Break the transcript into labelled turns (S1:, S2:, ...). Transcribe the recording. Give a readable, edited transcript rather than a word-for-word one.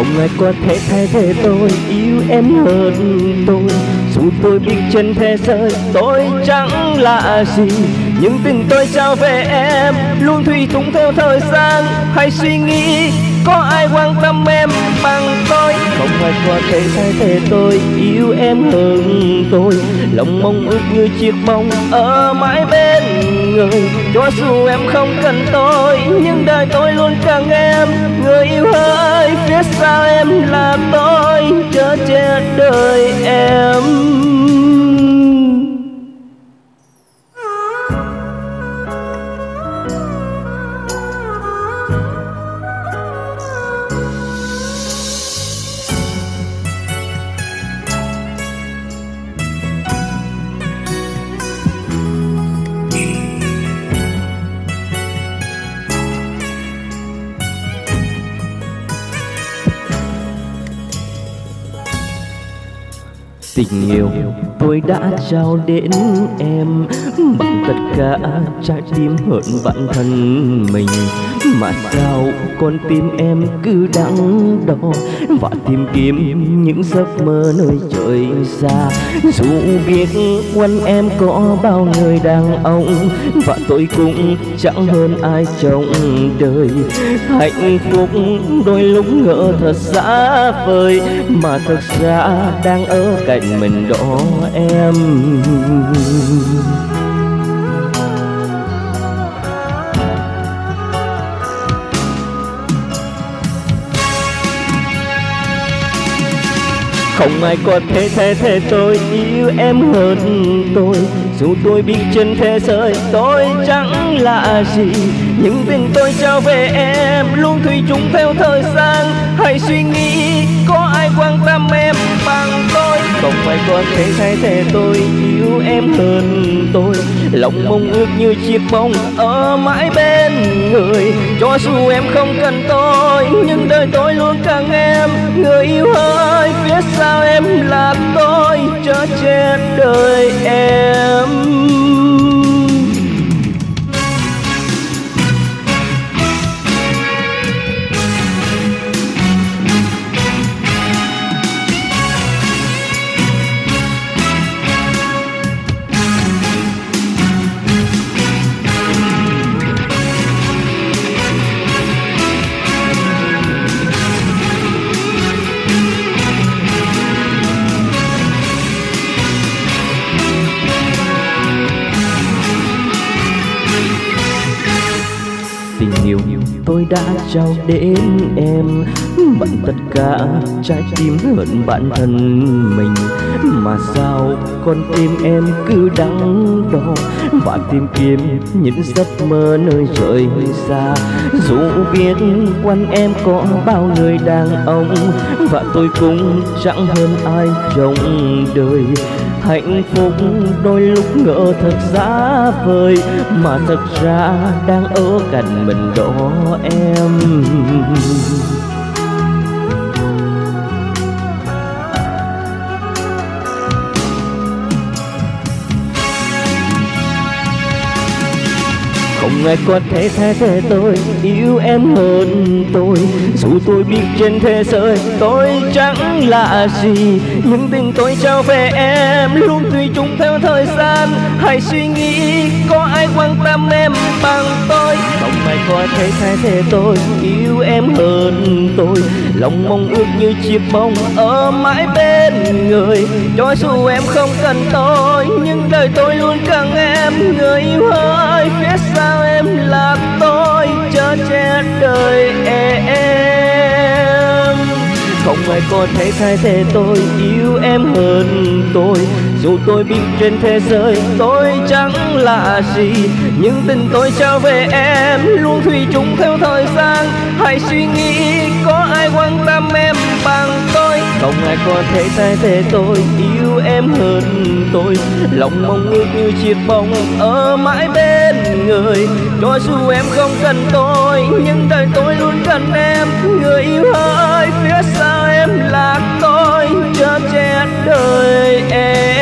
S1: Không ai có thể thay thế tôi, yêu em hơn tôi. Dù tôi biết trên thế giới tôi chẳng là gì, nhưng tình tôi trao về em luôn thủy chung theo thời gian. Hãy suy nghĩ có ai quan tâm em bằng tôi. Không ai có thể thay thế tôi, yêu em hơn tôi. Lòng mong ước như chiếc bóng ở mãi bên người. Cho dù em không cần tôi, nhưng đời tôi luôn cần em. Người yêu ơi, phía sau em là tôi, chở che đời em. Tình yêu tôi đã trao đến em bằng tất cả trái tim hận bản thân mình. Mà sao con tim em cứ đắn đo và tìm kiếm những giấc mơ nơi trời xa. Dù biết quanh em có bao người đàn ông, và tôi cũng chẳng hơn ai trong đời. Hạnh phúc đôi lúc ngỡ thật xa vời, mà thật ra đang ở cạnh mình đó em. Không ai có thể thay thế tôi, yêu em hơn tôi. Dù tôi biết trên thế giới tôi chẳng là gì, nhưng tình tôi trao về em luôn thủy chung theo thời gian. Hãy suy nghĩ có ai quan tâm em bằng tôi. Không ai có thể thay thế tôi, yêu em hơn tôi. Lòng mong ước như chiếc bóng ở mãi bên người. Cho dù em không cần tôi, nhưng đời tôi luôn cần em. Người yêu ơi, phía sau em là tôi, chở che đời em. Tình yêu tôi đã trao đến em bằng tất cả trái tim hận bản thân mình. Mà sao con tim em cứ đắn đo và tìm kiếm những giấc mơ nơi trời xa. Dù biết quanh em có bao người đàn ông, và tôi cũng chẳng hơn ai trong đời. Hạnh phúc đôi lúc ngỡ thật xa vời, mà thật ra đang ở cạnh mình đó em. Không ai có thể thay thế tôi, yêu em hơn tôi. Dù tôi biết trên thế giới tôi chẳng là gì, nhưng tình tôi trao về em luôn thủy chung theo thời gian. Hãy suy nghĩ có ai quan tâm em bằng tôi. Không ai có thể thay thế tôi, yêu em hơn tôi. Lòng mong ước như chiếc bóng ở mãi bên người. Cho dù em không cần tôi, nhưng đời tôi luôn cần em. Người yêu ơi, phía sau em là tôi, chở che đời em. Không ai có thể thay thế tôi, yêu em hơn tôi. Dù tôi biết trên thế giới tôi chẳng là gì, nhưng tình tôi trao về em luôn thủy chung theo thời gian. Hãy suy nghĩ có ai quan tâm em bằng tôi. Không ai có thể thay thế tôi, yêu em hơn tôi. Lòng mong ước như chiếc bóng ở mãi bên người. Cho dù em không cần tôi, nhưng đời tôi luôn cần em. Người yêu ơi, phía sau em là tôi, chở che đời em.